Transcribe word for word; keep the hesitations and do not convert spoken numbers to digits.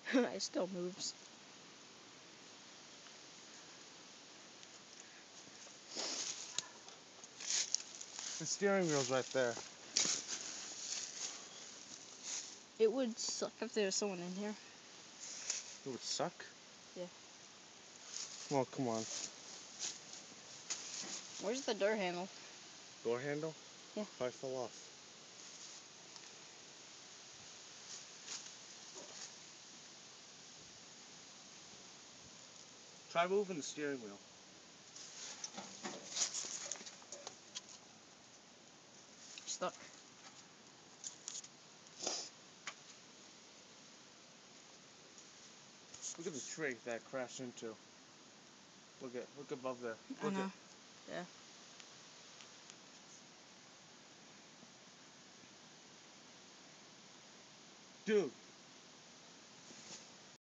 It still moves. The steering wheel's right there. It would suck if there was someone in here. It would suck? Yeah. Well, come on. Where's the door handle? Door handle? Yeah. Probably fell off. Try moving the steering wheel. Stuck. Look at the tree that crashed into. Look at, look above there. Look I know. At, Yeah. dude,